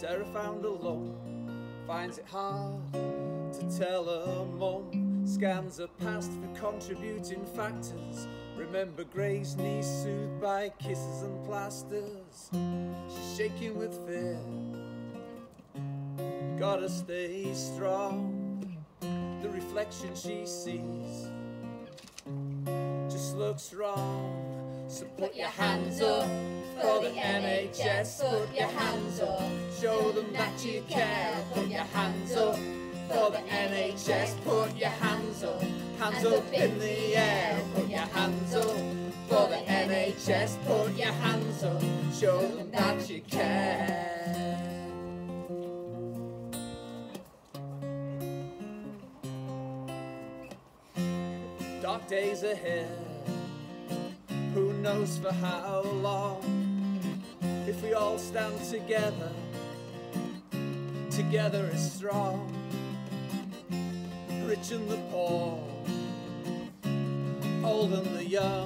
Sarah found a lump, finds it hard to tell her mum. Scans her past for contributing factors. Remember Gray's niece soothed by kisses and plasters. She's shaking with fear, gotta stay strong. The reflection she sees just looks wrong. So put your hands up for the NHS, put your hands up, show them that you care. Put your hands up for the NHS, put your hands up in the air. Put your hands up for the NHS, put your hands up, show them that you care. Dark days ahead, who knows for how long. If we all stand together, together is strong. Rich and the poor, old and the young,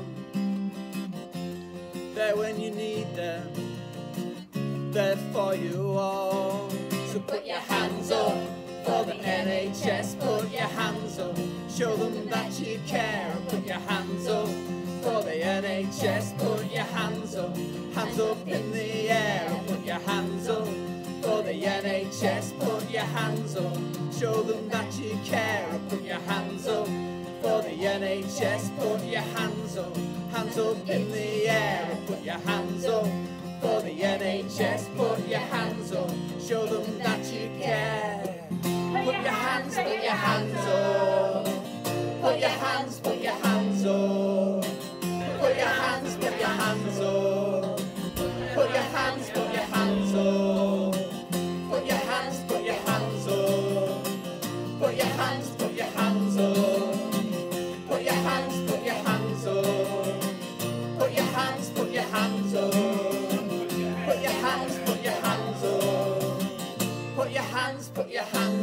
there when you need them, there for you all. So put your hands up for the NHS, put your hands up, show them that you care. Put your hands up for the NHS, put your hands up in the air. Put your hands up for the NHS, put your hands up, show them that you care. Put your hands up for the NHS, put your hands up in the air. Put your hands up for the NHS, put your hands up, show them that you care. Put your hands up, put your hands up, put your hands up, put your hands up, put your hands up, put your hands up, put your hands up, put your hands up, put your hands up, put your hands up, put your hands up, put your hands up, put your hands, put your hands up, put your hands, put your hands up, put your hands, put your hands up, put your hands, put your hands.